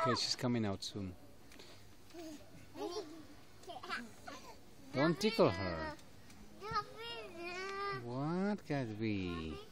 Okay, she's coming out soon. Don't tickle her. What, Gatsby?